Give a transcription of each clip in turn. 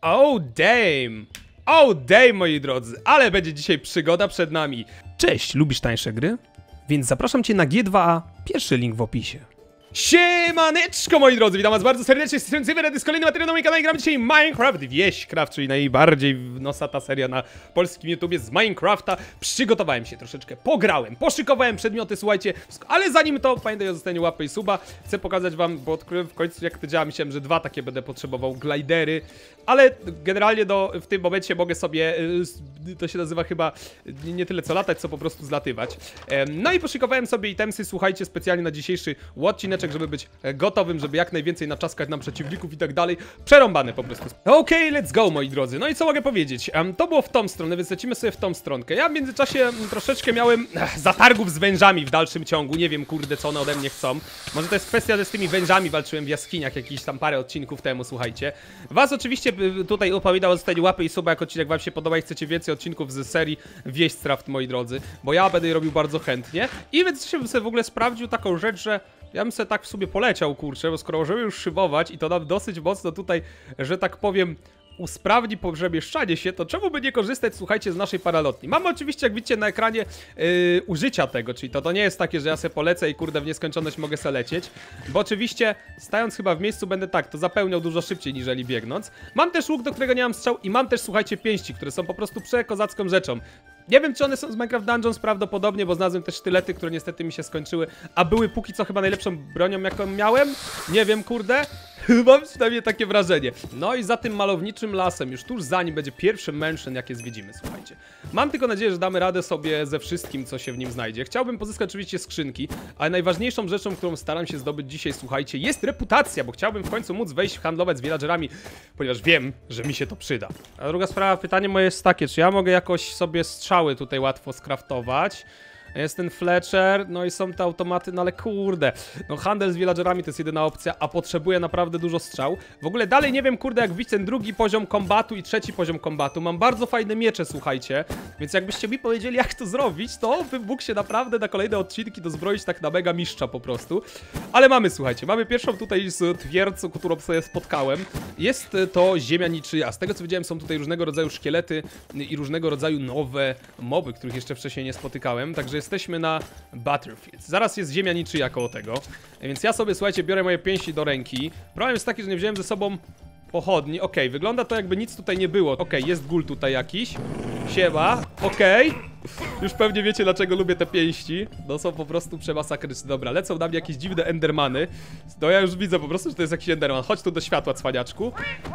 Oh damn! Oh damn, moi drodzy, ale będzie dzisiaj przygoda przed nami. Cześć, lubisz tańsze gry? Więc zapraszam cię na G2A, pierwszy link w opisie. Siemaneczko, moi drodzy, witam was bardzo serdecznie, z jest kolejny materiał na moim kanale. Gramy dzisiaj Minecraft Wieścraft, czyli najbardziej nosata seria na polskim YouTubie z Minecrafta. Przygotowałem się troszeczkę, pograłem, poszykowałem przedmioty, słuchajcie. Ale zanim to, pamiętaj o zostaniu łapy i suba. Chcę pokazać wam, bo odkryłem w końcu jak to działa, myślałem, że dwa takie będę potrzebował, glidery. Ale generalnie w tym momencie mogę sobie, to się nazywa chyba nie tyle co latać, co po prostu zlatywać. No i poszykowałem sobie itemsy, słuchajcie, specjalnie na dzisiejszy odcineczek, żeby być gotowym, żeby jak najwięcej naczaskać nam przeciwników i tak dalej. Przerąbane po prostu. Okej, let's go, moi drodzy. No i co mogę powiedzieć? To było w tą stronę, więc lecimy sobie w tą stronkę. Ja w międzyczasie troszeczkę miałem zatargów z wężami w dalszym ciągu. Nie wiem, kurde, co one ode mnie chcą. Może to jest kwestia, że z tymi wężami walczyłem w jaskiniach jakiś tam parę odcinków temu, słuchajcie. Was oczywiście tutaj upominał o zostawieniu łapy i suba, jak odcinek wam się podoba i chcecie więcej odcinków z serii Wieścraft, moi drodzy. Bo ja będę je robił bardzo chętnie. I więc bym sobie w ogóle sprawdził taką rzecz, że ja bym sobie tak w sobie poleciał, kurczę, bo skoro możemy już szybować i to nam dosyć mocno tutaj, że tak powiem, usprawni przemieszczanie się, to czemu by nie korzystać, słuchajcie, z naszej paralotni? Mamy oczywiście, jak widzicie na ekranie, użycia tego, czyli to nie jest takie, że ja sobie polecę i kurde w nieskończoność mogę sobie lecieć, bo oczywiście stając chyba w miejscu będę tak, to zapełniał dużo szybciej niżeli biegnąc. Mam też łuk, do którego nie mam strzał i mam też, słuchajcie, pięści, które są po prostu przekozacką rzeczą. Nie wiem, czy one są z Minecraft Dungeons, prawdopodobnie, bo znalazłem też sztylety, które niestety mi się skończyły, a były póki co chyba najlepszą bronią, jaką miałem. Nie wiem, kurde. Mam przynajmniej takie wrażenie. No i za tym malowniczym lasem, już tuż za nim będzie pierwszy mansion, jakie zwiedzimy, słuchajcie. Mam tylko nadzieję, że damy radę sobie ze wszystkim, co się w nim znajdzie. Chciałbym pozyskać oczywiście skrzynki, ale najważniejszą rzeczą, którą staram się zdobyć dzisiaj, słuchajcie, jest reputacja, bo chciałbym w końcu móc wejść handlować z villagerami, ponieważ wiem, że mi się to przyda. A druga sprawa, pytanie moje jest takie, czy ja mogę jakoś sobie strzały tutaj łatwo skraftować? Jest ten Fletcher, no i są te automaty, no ale kurde. No handel z villagerami to jest jedyna opcja, a potrzebuję naprawdę dużo strzał. W ogóle dalej nie wiem, kurde, jak wbić ten drugi poziom kombatu i trzeci poziom kombatu. Mam bardzo fajne miecze, słuchajcie. Więc jakbyście mi powiedzieli, jak to zrobić, to bym mógł się naprawdę na kolejne odcinki dozbroić tak na mega mistrza po prostu. Ale mamy, słuchajcie, mamy pierwszą tutaj z twierdzą, którą sobie spotkałem. Jest to ziemia niczyja. Z tego co widziałem, są tutaj różnego rodzaju szkielety i różnego rodzaju nowe moby, których jeszcze wcześniej nie spotykałem. Także jesteśmy na Battlefield. Zaraz jest ziemia niczyja koło tego. Więc ja sobie, słuchajcie, biorę moje pięści do ręki. Problem jest taki, że nie wziąłem ze sobą pochodni. Okej, wygląda to jakby nic tutaj nie było. Okej, jest gul tutaj jakiś. Siema. Okej. Już pewnie wiecie, dlaczego lubię te pięści. No są po prostu przemasakryczne. Dobra, lecą na mnie jakieś dziwne endermany. No ja już widzę po prostu, że to jest jakiś enderman. Chodź tu do światła, cwaniaczku.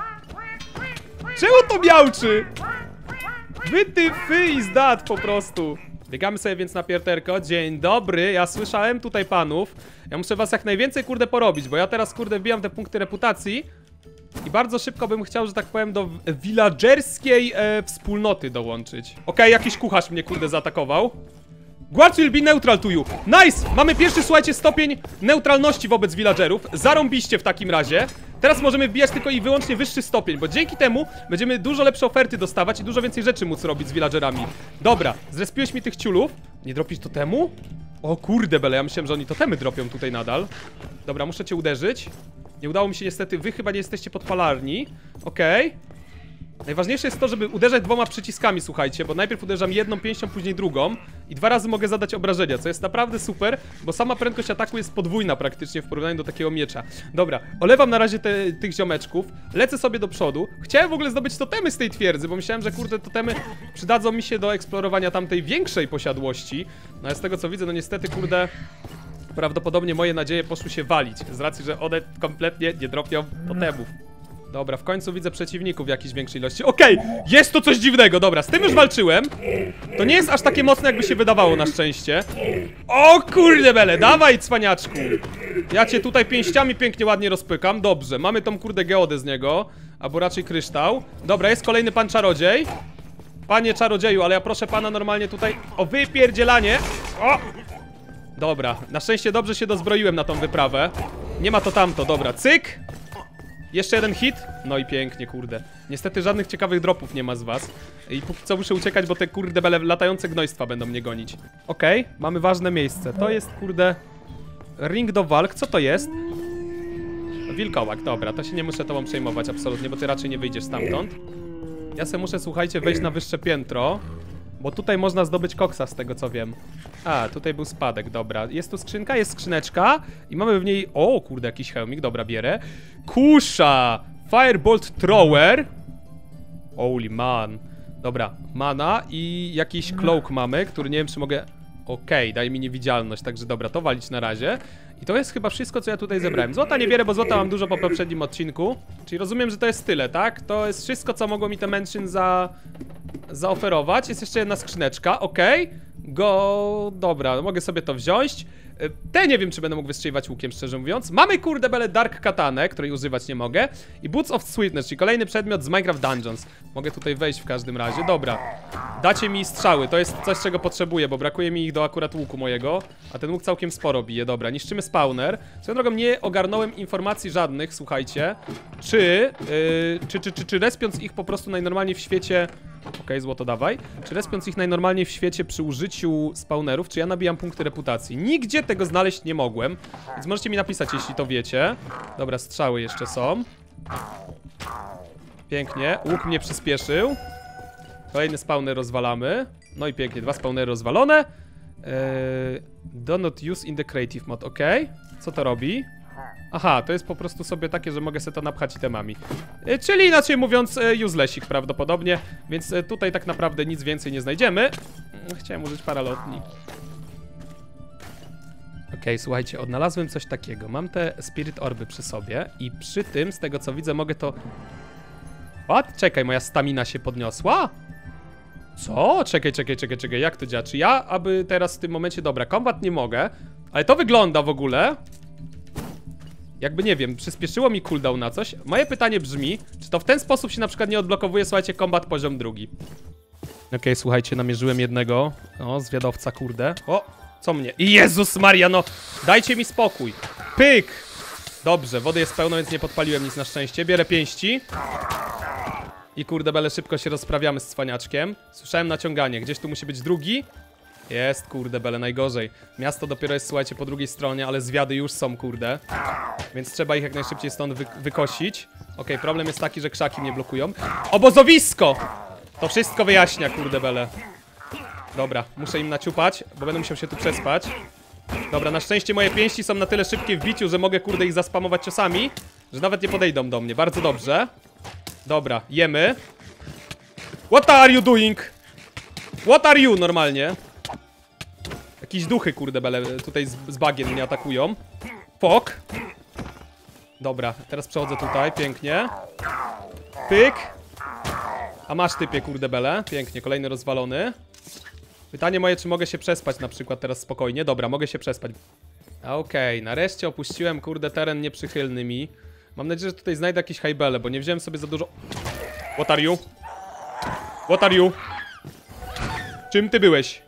Czemu to miauczy? Wy ty is that po prostu. Biegamy sobie więc na pierterko. Dzień dobry, ja słyszałem tutaj panów. Ja muszę was jak najwięcej, kurde, porobić, bo ja teraz, kurde, wbijam te punkty reputacji. I bardzo szybko bym chciał, że tak powiem, do villagerskiej wspólnoty dołączyć. Okej, jakiś kucharz mnie, kurde, zaatakował. Guards will be neutral to you. Nice! Mamy pierwszy, słuchajcie, stopień neutralności wobec villagerów. Zarąbiście w takim razie. Teraz możemy wbijać tylko i wyłącznie wyższy stopień, bo dzięki temu będziemy dużo lepsze oferty dostawać i dużo więcej rzeczy móc robić z villagerami. Dobra, zrespiłeś mi tych ciulów. Nie dropisz totemu? O kurde bele, ja myślałem, że oni totemy dropią tutaj nadal. Dobra, muszę cię uderzyć. Nie udało mi się niestety, wy chyba nie jesteście podpalarni. Okej. Najważniejsze jest to, żeby uderzać dwoma przyciskami, słuchajcie, bo najpierw uderzam jedną pięścią, później drugą i dwa razy mogę zadać obrażenia, co jest naprawdę super, bo sama prędkość ataku jest podwójna praktycznie w porównaniu do takiego miecza. Dobra, olewam na razie tych ziomeczków, lecę sobie do przodu. Chciałem w ogóle zdobyć totemy z tej twierdzy, bo myślałem, że kurde, totemy przydadzą mi się do eksplorowania tamtej większej posiadłości. No a z tego co widzę, no niestety, kurde, prawdopodobnie moje nadzieje poszły się walić, z racji, że one kompletnie nie dropią totemów. Dobra, w końcu widzę przeciwników w jakiejś większej ilości. Okej, jest to coś dziwnego, dobra, z tym już walczyłem. To nie jest aż takie mocne, jakby się wydawało, na szczęście. O kurde bele, dawaj cwaniaczku. Ja cię tutaj pięściami pięknie, ładnie rozpykam, dobrze. Mamy tą kurde geodę z niego, albo raczej kryształ. Dobra, jest kolejny pan czarodziej. Panie czarodzieju, ale ja proszę pana normalnie tutaj o wypierdzielanie. O! Dobra, na szczęście dobrze się dozbroiłem na tą wyprawę. Nie ma to tamto, dobra, cyk. Jeszcze jeden hit. No i pięknie, kurde. Niestety żadnych ciekawych dropów nie ma z was. I póki co muszę uciekać, bo te kurde bele latające gnojstwa będą mnie gonić. Okej, mamy ważne miejsce. To jest, kurde, ring do walk. Co to jest? Wilkołak, dobra, to się nie muszę tobą przejmować absolutnie, bo ty raczej nie wyjdziesz stamtąd. Ja se muszę, słuchajcie, wejść na wyższe piętro, bo tutaj można zdobyć koksa z tego co wiem. A, tutaj był spadek, dobra. Jest tu skrzynka, jest skrzyneczka i mamy w niej... O, kurde, jakiś hełmik, dobra, bierę. Kusza! Firebolt Thrower. Holy man. Dobra, mana i jakiś cloak mamy, który nie wiem czy mogę... Okej, daje mi niewidzialność, także dobra, to walić na razie. I to jest chyba wszystko, co ja tutaj zebrałem. Złota nie bierę, bo złota mam dużo po poprzednim odcinku. Czyli rozumiem, że to jest tyle, tak? To jest wszystko, co mogło mi te Mansion zaoferować. Jest jeszcze jedna skrzyneczka, okej. Dobra, mogę sobie to wziąć. Te nie wiem, czy będę mógł wystrzeliwać łukiem, szczerze mówiąc. Mamy, kurde bele, Dark Katanę, której używać nie mogę. I Boots of Sweetness, czyli kolejny przedmiot z Minecraft Dungeons. Mogę tutaj wejść w każdym razie, dobra. Dacie mi strzały, to jest coś, czego potrzebuję, bo brakuje mi ich do akurat łuku mojego. A ten łuk całkiem sporo bije, dobra. Niszczymy spawner. Swoją drogą nie ogarnąłem informacji żadnych, słuchajcie. Czy respiąc ich po prostu najnormalniej w świecie... Okej, złoto dawaj. Czy respiąc ich najnormalniej w świecie przy użyciu spawnerów, czy ja nabijam punkty reputacji? Nigdzie tego znaleźć nie mogłem, więc możecie mi napisać, jeśli to wiecie. Dobra, strzały jeszcze są. Pięknie, łuk mnie przyspieszył. Kolejny spawner rozwalamy. No i pięknie, 2 spawnery rozwalone. Do not use in the creative mode, okej. Co to robi? Aha, to jest po prostu sobie takie, że mogę sobie to napchać itemami. Czyli inaczej mówiąc, uselessik prawdopodobnie. Więc tutaj tak naprawdę nic więcej nie znajdziemy. Chciałem użyć paralotni. Okej, słuchajcie, odnalazłem coś takiego. Mam te Spirit Orby przy sobie i przy tym, z tego co widzę, mogę to... What? Czekaj, moja stamina się podniosła? Co? Czekaj, jak to działa? Czy ja, aby teraz w tym momencie... Dobra, kombat nie mogę, ale to wygląda w ogóle... Jakby nie wiem, przyspieszyło mi cooldown na coś. Moje pytanie brzmi, czy to w ten sposób się na przykład nie odblokowuje, słuchajcie, kombat poziom 2. Okej, słuchajcie, namierzyłem jednego. O, zwiadowca, kurde. O, co mnie? Jezus Maria, no! Dajcie mi spokój. Pyk! Dobrze, wody jest pełno, więc nie podpaliłem nic na szczęście. Bierę pięści. I kurde bele, szybko się rozprawiamy z cwaniaczkiem. Słyszałem naciąganie, gdzieś tu musi być drugi. Jest, kurde bele, najgorzej. Miasto dopiero jest, słuchajcie, po drugiej stronie, ale zwiady już są, kurde. Więc trzeba ich jak najszybciej stąd wykosić. Okej, problem jest taki, że krzaki mnie blokują. Obozowisko! To wszystko wyjaśnia, kurde bele. Dobra, muszę im naciupać, bo będę musiał się tu przespać. Dobra, na szczęście moje pięści są na tyle szybkie w biciu, że mogę, kurde, ich zaspamować ciosami, że nawet nie podejdą do mnie. Bardzo dobrze. Dobra, jemy. What are you doing? What are you, normalnie? Jakieś duchy, kurde bele, tutaj z bagien mnie atakują. Fok. Dobra, teraz przechodzę tutaj, pięknie. Pyk. A masz typie, kurde bele. Pięknie, kolejny rozwalony. Pytanie moje, czy mogę się przespać na przykład teraz spokojnie. Dobra, mogę się przespać. Okej, nareszcie opuściłem, kurde, teren nieprzychylny mi. Mam nadzieję, że tutaj znajdę jakieś hajbele, bo nie wziąłem sobie za dużo... What are you? What are you? Czym ty byłeś?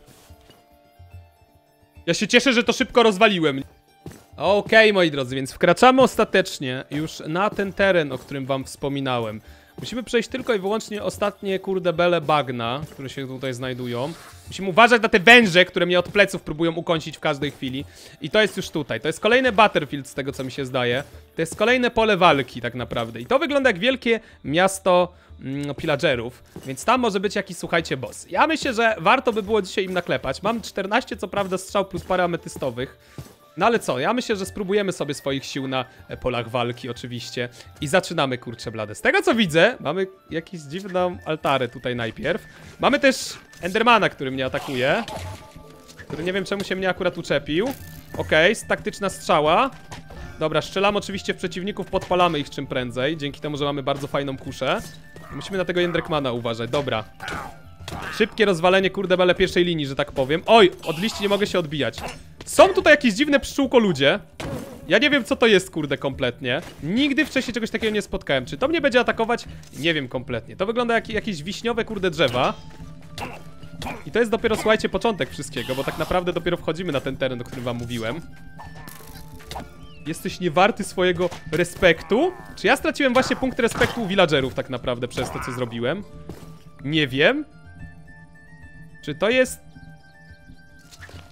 Ja się cieszę, że to szybko rozwaliłem. Okej, moi drodzy, więc wkraczamy ostatecznie już na ten teren, o którym wam wspominałem. Musimy przejść tylko i wyłącznie ostatnie, kurde bele, bagna, które się tutaj znajdują. Musimy uważać na te węże, które mnie od pleców próbują ukąsić w każdej chwili. I to jest już tutaj. To jest kolejne battlefield z tego, co mi się zdaje. To jest kolejne pole walki tak naprawdę. I to wygląda jak wielkie miasto pillagerów. Więc tam może być jakiś, słuchajcie, boss. Ja myślę, że warto by było dzisiaj im naklepać. Mam 14, co prawda, strzał plus parę ametystowych. No ale co, ja myślę, że spróbujemy sobie swoich sił na polach walki oczywiście. I zaczynamy, kurczę blade. Z tego co widzę, mamy jakieś dziwną altarę tutaj najpierw. Mamy też Endermana, który mnie atakuje. Który nie wiem czemu się mnie akurat uczepił. Okej, taktyczna strzała. Dobra, strzelamy oczywiście w przeciwników, podpalamy ich czym prędzej. Dzięki temu, że mamy bardzo fajną kuszę. Musimy na tego Endermana uważać, dobra. Szybkie rozwalenie, kurde bele, pierwszej linii, że tak powiem. Oj, od liści nie mogę się odbijać. Są tutaj jakieś dziwne pszczółko ludzie. Ja nie wiem co to jest, kurde, kompletnie. Nigdy wcześniej czegoś takiego nie spotkałem. Czy to mnie będzie atakować? Nie wiem kompletnie. To wygląda jak jakieś wiśniowe, kurde, drzewa. I to jest dopiero, słuchajcie, początek wszystkiego, bo tak naprawdę dopiero wchodzimy na ten teren, o którym wam mówiłem. Jesteś niewarty swojego respektu? Czy ja straciłem właśnie punkt respektu u villagerów tak naprawdę przez to, co zrobiłem? Nie wiem. Czy to jest...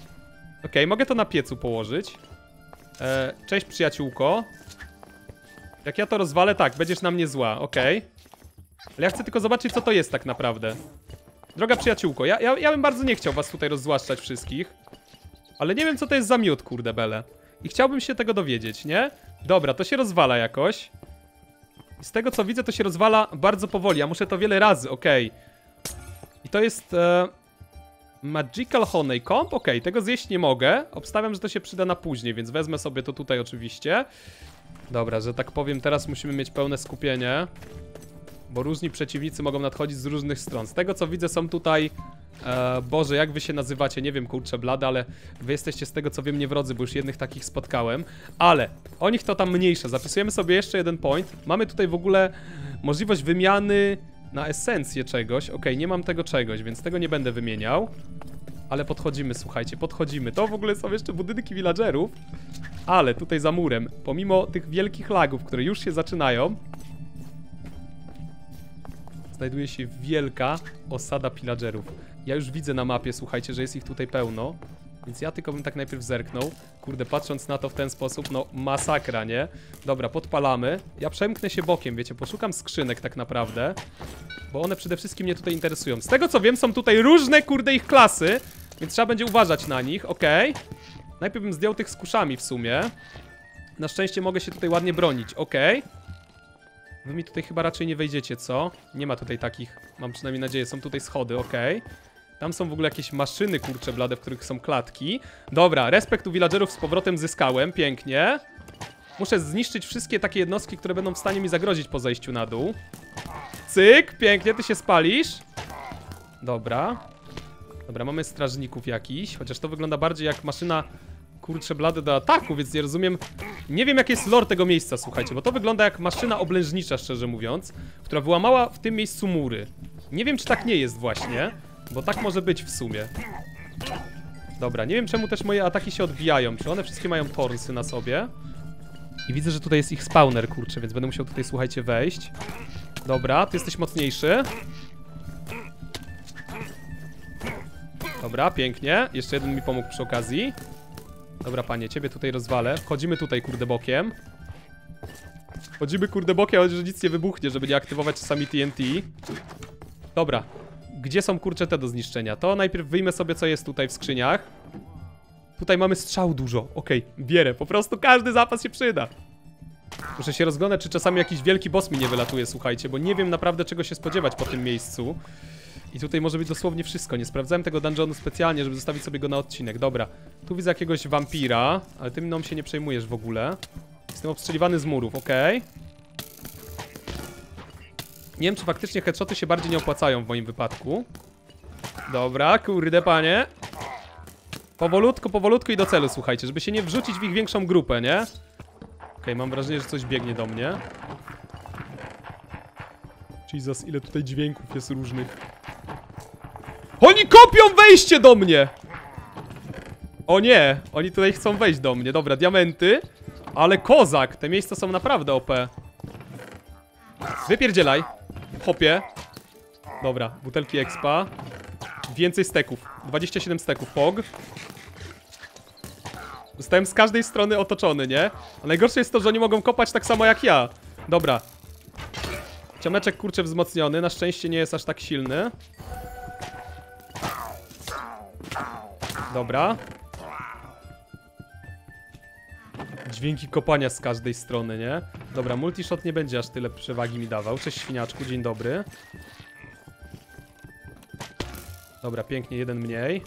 Okej, mogę to na piecu położyć. Cześć, przyjaciółko. Jak ja to rozwalę, tak, będziesz na mnie zła, okej. Ale ja chcę tylko zobaczyć, co to jest tak naprawdę. Droga przyjaciółko, ja bym bardzo nie chciał was tutaj rozzłaszczać wszystkich. Ale nie wiem, co to jest za miód, kurde bele. I chciałbym się tego dowiedzieć, nie? Dobra, to się rozwala jakoś. I z tego, co widzę, to się rozwala bardzo powoli. Ja muszę to wiele razy, okej. I to jest... Magical Honeycomb? Okej, tego zjeść nie mogę. Obstawiam, że to się przyda na później, więc wezmę sobie to tutaj oczywiście. Dobra, że tak powiem, teraz musimy mieć pełne skupienie. Bo różni przeciwnicy mogą nadchodzić z różnych stron. Z tego, co widzę, są tutaj... Boże, jak wy się nazywacie? Nie wiem, kurczę blada, ale wy jesteście z tego, co wiem, nie wrodzy, bo już jednych takich spotkałem. Ale o nich to tam mniejsze. Zapisujemy sobie jeszcze jeden point. Mamy tutaj w ogóle możliwość wymiany na esencję czegoś. Okej, nie mam tego czegoś, więc tego nie będę wymieniał. Ale podchodzimy, słuchajcie, podchodzimy. To w ogóle są jeszcze budynki villagerów. Ale tutaj za murem, pomimo tych wielkich lagów, które już się zaczynają, znajduje się wielka osada pillagerów. Ja już widzę na mapie, słuchajcie, że jest ich tutaj pełno. Więc ja tylko bym tak najpierw zerknął. Kurde, patrząc na to w ten sposób, no masakra, nie? Dobra, podpalamy. Ja przemknę się bokiem, wiecie, poszukam skrzynek tak naprawdę. Bo one przede wszystkim mnie tutaj interesują. Z tego co wiem, są tutaj różne, kurde, ich klasy. Więc trzeba będzie uważać na nich, okej. Najpierw bym zdjął tych z kuszami w sumie. Na szczęście mogę się tutaj ładnie bronić, okej. Wy mi tutaj chyba raczej nie wejdziecie, co? Nie ma tutaj takich, mam przynajmniej nadzieję, są tutaj schody, okej. Tam są w ogóle jakieś maszyny, kurcze blade, w których są klatki. Dobra, respekt u villagerów z powrotem zyskałem, pięknie. Muszę zniszczyć wszystkie takie jednostki, które będą w stanie mi zagrozić po zejściu na dół. Cyk, pięknie, ty się spalisz. Dobra. Dobra, mamy strażników jakiś, chociaż to wygląda bardziej jak maszyna, kurcze blade, do ataku, więc nie rozumiem. Nie wiem, jaki jest lore tego miejsca, słuchajcie, bo to wygląda jak maszyna oblężnicza, szczerze mówiąc, która wyłamała w tym miejscu mury. Nie wiem, czy tak nie jest właśnie, bo tak może być w sumie. Dobra, nie wiem, czemu też moje ataki się odbijają. Czy one wszystkie mają tornsy na sobie? I widzę, że tutaj jest ich spawner, kurczę, więc będę musiał tutaj, słuchajcie, wejść. Dobra, ty jesteś mocniejszy. Dobra, pięknie. Jeszcze jeden mi pomógł przy okazji. Dobra, panie, ciebie tutaj rozwalę. Wchodzimy tutaj, kurde, bokiem. Wchodzimy, kurde, bokiem, ale że nic nie wybuchnie, żeby nie aktywować czasami TNT. Dobra. Gdzie są, kurcze, te do zniszczenia? To najpierw wyjmę sobie, co jest tutaj w skrzyniach. Tutaj mamy strzał dużo. Okej, bierę. Po prostu każdy zapas się przyda. Muszę się rozglądać, czy czasami jakiś wielki boss mi nie wylatuje, słuchajcie, bo nie wiem naprawdę, czego się spodziewać po tym miejscu. I tutaj może być dosłownie wszystko. Nie sprawdzałem tego dungeonu specjalnie, żeby zostawić sobie go na odcinek. Dobra, tu widzę jakiegoś wampira, ale ty mną się nie przejmujesz w ogóle. Jestem obstrzeliwany z murów, okej. Nie wiem, czy faktycznie headshoty się bardziej nie opłacają w moim wypadku. Dobra, kurde panie. Powolutku, powolutku i do celu, słuchajcie, żeby się nie wrzucić w ich większą grupę, nie? Okej, mam wrażenie, że coś biegnie do mnie. Jesus, ile tutaj dźwięków jest różnych. Oni kopią wejście do mnie! O nie, oni tutaj chcą wejść do mnie. Dobra, diamenty. Ale kozak, te miejsca są naprawdę OP. Wypierdzielaj. Hopie. Dobra, butelki expa. Więcej steków. 27 steków, pog. Zostałem z każdej strony otoczony, nie? A najgorsze jest to, że oni mogą kopać tak samo jak ja. Dobra. Ciomeczek, kurczę, wzmocniony. Na szczęście nie jest aż tak silny. Dobra. Dźwięki kopania z każdej strony, nie? Dobra, multishot nie będzie aż tyle przewagi mi dawał. Cześć, świniaczku, dzień dobry. Dobra, pięknie, jeden mniej.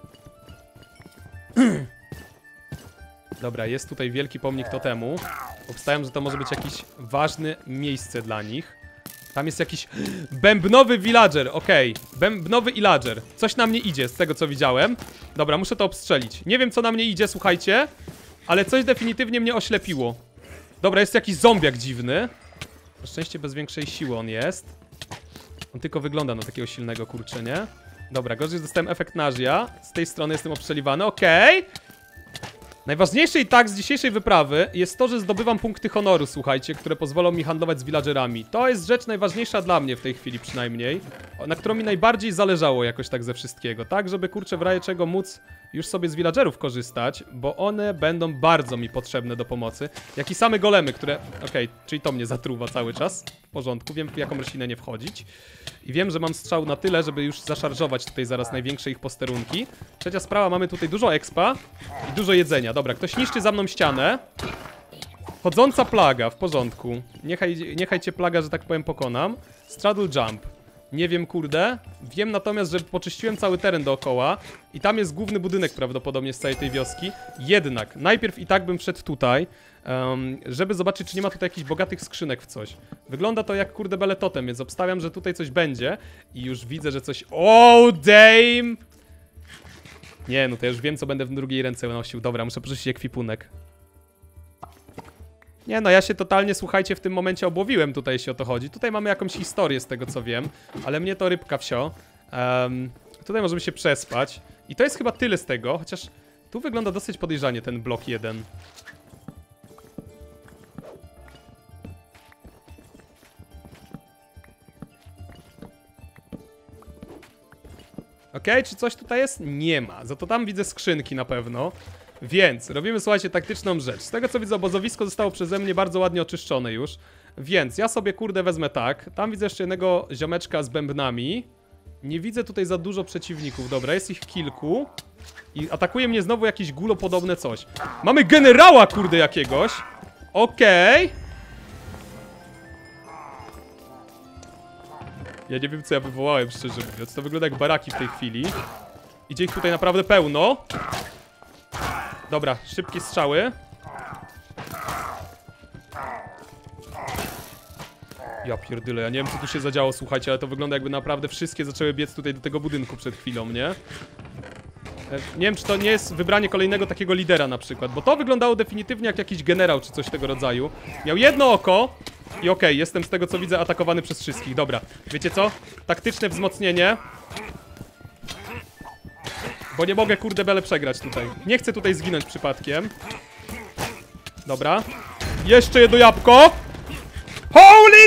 Dobra, jest tutaj wielki pomnik totemu. Obstawiam, że to może być jakieś ważne miejsce dla nich. Tam jest jakiś bębnowy villager, okej. Bębnowy villager. Coś na mnie idzie, z tego co widziałem. Dobra, muszę to obstrzelić. Nie wiem, co na mnie idzie, słuchajcie, ale coś definitywnie mnie oślepiło. Dobra, jest jakiś zombiak dziwny. Na szczęście bez większej siły on jest. On tylko wygląda na takiego silnego, kurczę, nie? Dobra, gorzej dostałem efekt nażia. Z tej strony jestem obstrzeliwany, okej. Najważniejsze i tak z dzisiejszej wyprawy jest to, że zdobywam punkty honoru, słuchajcie, które pozwolą mi handlować z villagerami. To jest rzecz najważniejsza dla mnie w tej chwili przynajmniej, na którą mi najbardziej zależało jakoś tak ze wszystkiego, tak? Żeby, kurczę, w razie czego móc już sobie z villagerów korzystać, bo one będą bardzo mi potrzebne do pomocy. Jak i same golemy, które... Okej, czyli to mnie zatruwa cały czas. W porządku, wiem w jaką roślinę nie wchodzić. I wiem, że mam strzał na tyle, żeby już zaszarżować tutaj zaraz największe ich posterunki. Trzecia sprawa, mamy tutaj dużo expa i dużo jedzenia. Dobra, ktoś niszczy za mną ścianę. Chodząca plaga, w porządku. Niechaj cię plaga, że tak powiem, pokonam. Straddle jump. Nie wiem, kurde. Wiem natomiast, że poczyściłem cały teren dookoła i tam jest główny budynek prawdopodobnie z całej tej wioski. Jednak, najpierw i tak bym wszedł tutaj, żeby zobaczyć, czy nie ma tutaj jakichś bogatych skrzynek w coś. Wygląda to jak, kurde, bele totem, więc obstawiam, że tutaj coś będzie i już widzę, że coś... Oh, damn! Nie, no to ja już wiem, co będę w drugiej ręce nosił. Dobra, muszę porzucić ekwipunek. Nie no, ja się totalnie, słuchajcie, w tym momencie obłowiłem tutaj, jeśli o to chodzi. Tutaj mamy jakąś historię z tego, co wiem, ale mnie to rybka wsio. Tutaj możemy się przespać. I to jest chyba tyle z tego, chociaż tu wygląda dosyć podejrzanie ten blok 1. Okej, czy coś tutaj jest? Nie ma. Za to tam widzę skrzynki na pewno. Więc robimy, słuchajcie, taktyczną rzecz. Z tego co widzę, obozowisko zostało przeze mnie bardzo ładnie oczyszczone już. Więc ja sobie, kurde, wezmę tak. Tam widzę jeszcze jednego ziomeczka z bębnami. Nie widzę tutaj za dużo przeciwników. Dobra, jest ich kilku. I atakuje mnie znowu jakieś gulopodobne coś. Mamy generała, kurde, jakiegoś. Okej. Ja nie wiem, co ja wywołałem, szczerze mówiąc. To wygląda jak baraki w tej chwili. Idzie ich tutaj naprawdę pełno. Dobra, szybkie strzały. Ja pierdyle, ja nie wiem, co tu się zadziało, słuchajcie, ale to wygląda, jakby naprawdę wszystkie zaczęły biec tutaj do tego budynku przed chwilą, nie? Nie wiem, czy to nie jest wybranie kolejnego takiego lidera na przykład, bo to wyglądało definitywnie jak jakiś generał czy coś tego rodzaju. Miał jedno oko i okej, jestem z tego co widzę atakowany przez wszystkich. Dobra, wiecie co? Taktyczne wzmocnienie. Bo nie mogę, kurde, bele przegrać tutaj. Nie chcę tutaj zginąć przypadkiem. Dobra. Jeszcze jedno jabłko. Holy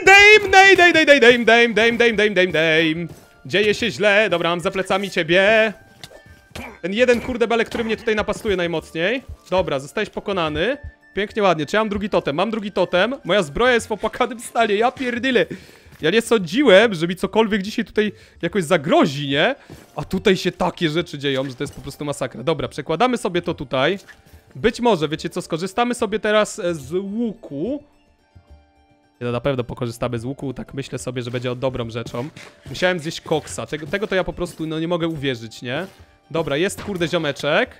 dame. Dzieje się źle. Dobra, mam za plecami ciebie. Ten jeden, kurde, bele, który mnie tutaj napastuje najmocniej. Dobra, zostałeś pokonany. Pięknie, ładnie. Czy ja mam drugi totem? Mam drugi totem. Moja zbroja jest w opłakanym stanie. Ja pierdyle. Ja nie sądziłem, że mi cokolwiek dzisiaj tutaj jakoś zagrozi, nie? A tutaj się takie rzeczy dzieją, że to jest po prostu masakra. Dobra, przekładamy sobie to tutaj. Być może, wiecie co, skorzystamy sobie teraz z łuku. Ja na pewno pokorzystamy z łuku, tak myślę sobie, że będzie dobrą rzeczą. Musiałem zjeść koksa. Tego to ja po prostu, no nie mogę uwierzyć, nie? Dobra, jest, kurde, ziomeczek.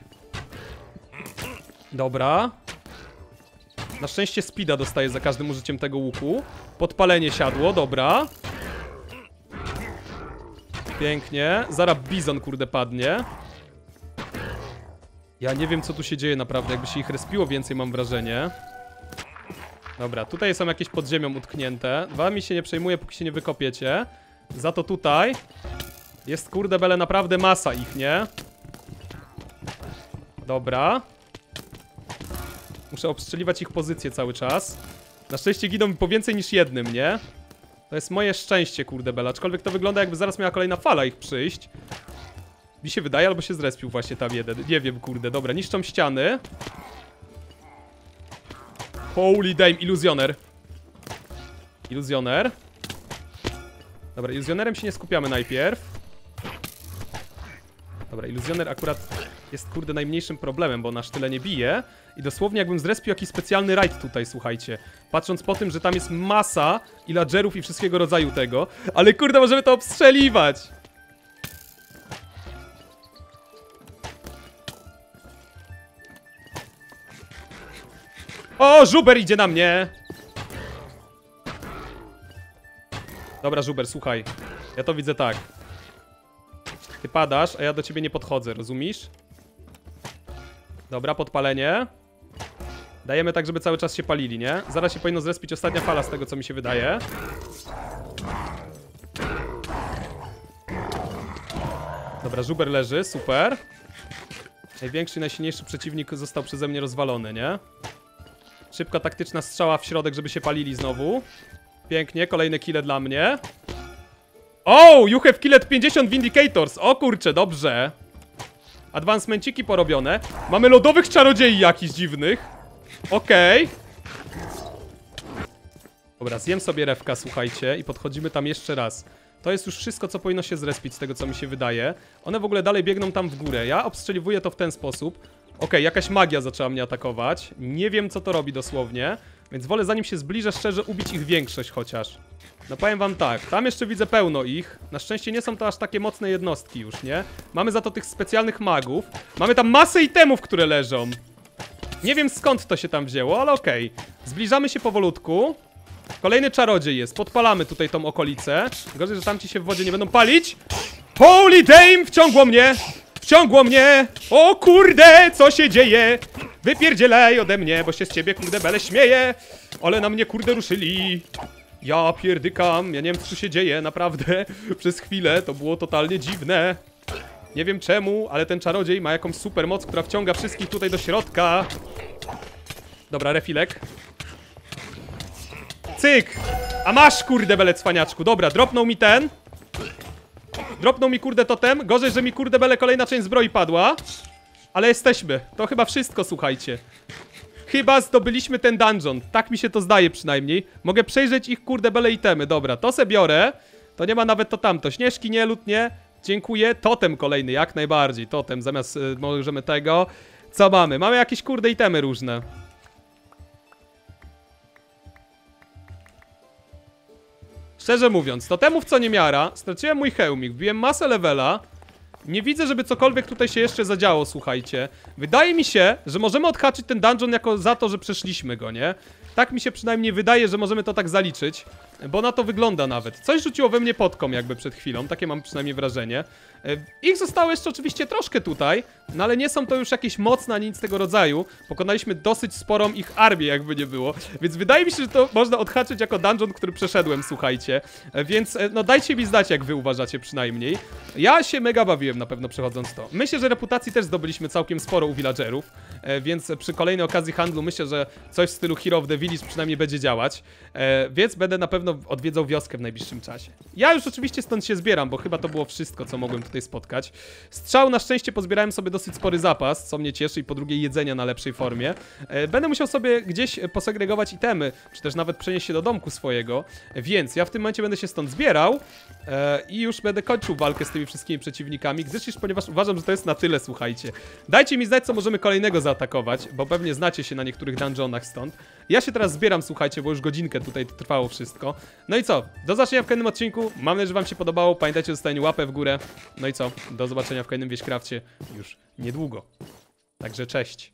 Dobra. Na szczęście speeda dostaję za każdym użyciem tego łuku. Podpalenie siadło, dobra. Pięknie. Zaraz bizon, kurde, padnie. Ja nie wiem, co tu się dzieje naprawdę. Jakby się ich respiło więcej, mam wrażenie. Dobra, tutaj są jakieś pod ziemią utknięte. Wami się nie przejmuje, póki się nie wykopiecie. Za to tutaj jest, kurde, bele, naprawdę masa ich, nie? Dobra. Muszę obstrzeliwać ich pozycję cały czas. Na szczęście giną po więcej niż jednym, nie? To jest moje szczęście, kurde, bele. Aczkolwiek to wygląda, jakby zaraz miała kolejna fala ich przyjść. Mi się wydaje, albo się zrespił właśnie tam jeden. Nie wiem, kurde. Dobra, niszczą ściany. Holy damn, iluzjoner. Iluzjoner. Dobra, iluzjonerem się nie skupiamy najpierw. Dobra, iluzjoner akurat jest, kurde, najmniejszym problemem, bo nasz tyle nie bije. I dosłownie jakbym zrespił jakiś specjalny raid tutaj, słuchajcie. Patrząc po tym, że tam jest masa villagerów i wszystkiego rodzaju tego. Ale, kurde, możemy to obstrzeliwać. O, żuber idzie na mnie. Dobra, żuber, słuchaj. Ja to widzę tak. Ty padasz, a ja do ciebie nie podchodzę, rozumiesz? Dobra, podpalenie. Dajemy tak, żeby cały czas się palili, nie? Zaraz się powinno zrespić ostatnia fala z tego, co mi się wydaje. Dobra, żuber leży, super. Największy i najsilniejszy przeciwnik został przeze mnie rozwalony, nie? Szybka taktyczna strzała w środek, żeby się palili znowu. Pięknie, kolejne kille dla mnie. Oh, you have killed 50 Vindicators. O kurczę, dobrze. Advancemenciki porobione. Mamy lodowych czarodziei jakichś dziwnych. Okej. Dobra, zjem sobie rewka, słuchajcie, i podchodzimy tam jeszcze raz. To jest już wszystko, co powinno się zrespić, z tego co mi się wydaje. One w ogóle dalej biegną tam w górę. Ja obstrzeliwuję to w ten sposób. Okej, jakaś magia zaczęła mnie atakować. Nie wiem, co to robi dosłownie. Więc wolę, zanim się zbliżę, szczerze ubić ich większość chociaż. No powiem wam tak, tam jeszcze widzę pełno ich. Na szczęście nie są to aż takie mocne jednostki już, nie? Mamy za to tych specjalnych magów. Mamy tam masę itemów, które leżą. Nie wiem skąd to się tam wzięło, ale okej. Zbliżamy się powolutku. Kolejny czarodziej jest, podpalamy tutaj tą okolicę. Gorzej, że tamci się w wodzie nie będą palić. Holy damn! Wciągło mnie! Wciągło mnie! O kurde, co się dzieje? Wypierdzielaj ode mnie, bo się z ciebie, kurde, bele śmieje. Ale na mnie, kurde, ruszyli. Ja pierdykam, ja nie wiem, co tu się dzieje, naprawdę. Przez chwilę to było totalnie dziwne. Nie wiem czemu, ale ten czarodziej ma jakąś super moc, która wciąga wszystkich tutaj do środka. Dobra, refilek. Cyk! A masz, kurde, bele cwaniaczku. Dobra, dropnął mi ten. Dropnął mi, kurde, totem. Gorzej, że mi, kurde, bele kolejna część zbroi padła. Ale jesteśmy. To chyba wszystko, słuchajcie. Chyba zdobyliśmy ten dungeon. Tak mi się to zdaje przynajmniej. Mogę przejrzeć ich, kurde, bele itemy. Dobra, to se biorę. To nie ma nawet to tamto. Śnieżki nie, lód nie. Dziękuję. Totem kolejny, jak najbardziej. Totem, zamiast możemy tego. Co mamy? Mamy jakieś, kurde, itemy różne. Szczerze mówiąc, totemów co nie miara. Straciłem mój hełmik, wbiłem masę levela. Nie widzę, żeby cokolwiek tutaj się jeszcze zadziało, słuchajcie. Wydaje mi się, że możemy odhaczyć ten dungeon jako za to, że przeszliśmy go, nie? Tak mi się przynajmniej wydaje, że możemy to tak zaliczyć. Bo na to wygląda nawet. Coś rzuciło we mnie podką jakby przed chwilą, takie mam przynajmniej wrażenie. Ich zostało jeszcze oczywiście troszkę tutaj, no ale nie są to już jakieś mocne ani nic tego rodzaju. Pokonaliśmy dosyć sporą ich armię, jakby nie było. Więc wydaje mi się, że to można odhaczyć jako dungeon, który przeszedłem, słuchajcie. Więc no dajcie mi znać, jak wy uważacie przynajmniej. Ja się mega bawiłem na pewno przechodząc to. Myślę, że reputacji też zdobyliśmy całkiem sporo u villagerów. Więc przy kolejnej okazji handlu myślę, że coś w stylu Hero of the Village przynajmniej będzie działać. Więc będę na pewno odwiedzał wioskę w najbliższym czasie. Ja już oczywiście stąd się zbieram, bo chyba to było wszystko, co mogłem tutaj spotkać. Strzał na szczęście pozbierałem sobie dosyć spory zapas, co mnie cieszy, i po drugie jedzenia na lepszej formie. Będę musiał sobie gdzieś posegregować itemy, czy też nawet przenieść się do domku swojego, więc ja w tym momencie będę się stąd zbierał i już będę kończył walkę z tymi wszystkimi przeciwnikami, ponieważ uważam, że to jest na tyle, słuchajcie. Dajcie mi znać, co możemy kolejnego zaatakować, bo pewnie znacie się na niektórych dungeonach stąd. Ja się teraz zbieram, słuchajcie, bo już godzinkę tutaj trwało wszystko. No i co? Do zobaczenia w kolejnym odcinku. Mam nadzieję, że wam się podobało. Pamiętajcie o zostawieniu łapę w górę. No i co? Do zobaczenia w kolejnym Wieśkrafcie już niedługo. Także cześć.